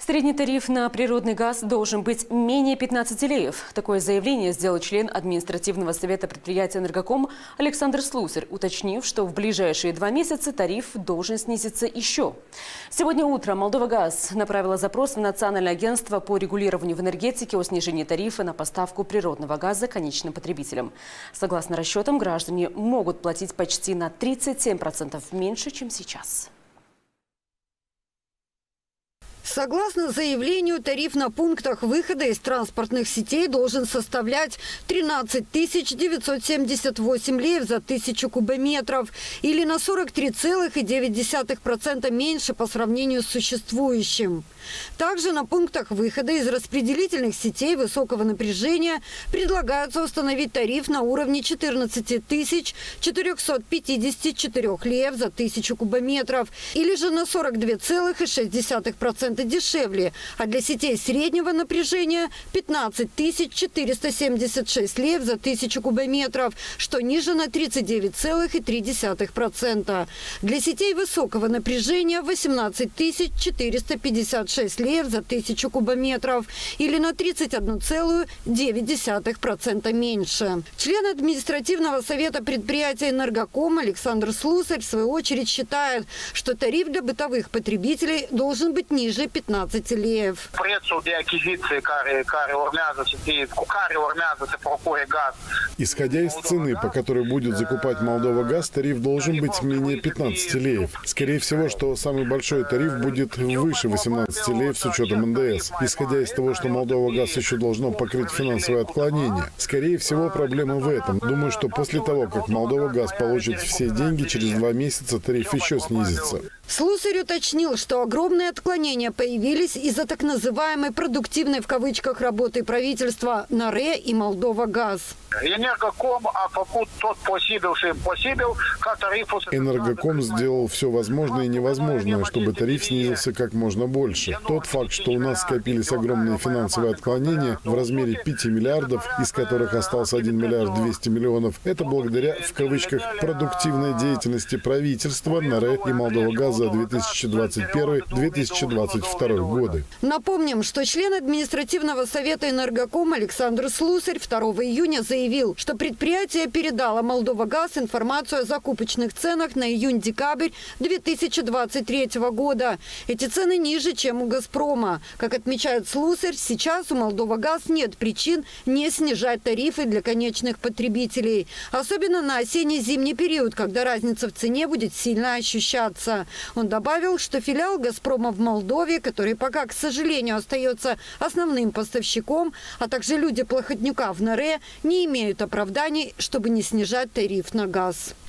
Средний тариф на природный газ должен быть менее 15 леев. Такое заявление сделал член административного совета предприятия «Энергоком» Александр Слусарь, уточнив, что в ближайшие 2 месяца тариф должен снизиться еще. Сегодня утром «Молдова-Газ» направила запрос в Национальное агентство по регулированию в энергетике о снижении тарифа на поставку природного газа конечным потребителям. Согласно расчетам, граждане могут платить почти на 37% меньше, чем сейчас. Согласно заявлению, тариф на пунктах выхода из транспортных сетей должен составлять 13 978 леев за 1000 кубометров или на 43,9% меньше по сравнению с существующим. Также на пунктах выхода из распределительных сетей высокого напряжения предлагается установить тариф на уровне 14 454 леев за 1000 кубометров или же на 42,6% дешевле, а для сетей среднего напряжения 15 476 леев за 1000 кубометров, что ниже на 39,3%. Для сетей высокого напряжения 18 456 леев за 1000 кубометров или на 31,9% меньше. Член административного совета предприятия «Энергоком» Александр Слусарь в свою очередь считает, что тариф для бытовых потребителей должен быть ниже 15 леев. Исходя из цены, по которой будет закупать «Молдова-Газ», тариф должен быть менее 15 леев. Скорее всего, что самый большой тариф будет выше 18 леев с учетом НДС. Исходя из того, что «Молдова-Газ» еще должно покрыть финансовые отклонения. Скорее всего, проблема в этом. Думаю, что после того, как «Молдова-Газ» получит все деньги, через 2 месяца тариф еще снизится. Слусарь уточнил, что огромные отклонения появились из-за так называемой «продуктивной» в кавычках работы правительства НАРЭ и «Молдова-Газ». Энергоком сделал все возможное и невозможное, чтобы тариф снизился как можно больше. Тот факт, что у нас скопились огромные финансовые отклонения в размере 5 миллиардов, из которых остался 1 миллиард 200 миллионов, это благодаря, в кавычках, продуктивной деятельности правительства, НАРЭ и «Молдова-Газ» за 2021-2022 годы. Напомним, что член административного совета «Энергоком» Александр Слусарь 2 июня заявил, что предприятие передало «Молдова-Газ» информацию о закупочных ценах на июнь-декабрь 2023 года. Эти цены ниже, чем у «Газпрома». Как отмечает Слусарь, сейчас у «Молдова-Газ» нет причин не снижать тарифы для конечных потребителей. Особенно на осенне-зимний период, когда разница в цене будет сильно ощущаться. Он добавил, что филиал «Газпрома» в Молдове, который пока, к сожалению, остается основным поставщиком, а также люди Плохотнюка в НАРЭ, не имеют оправданий, чтобы не снижать тариф на газ.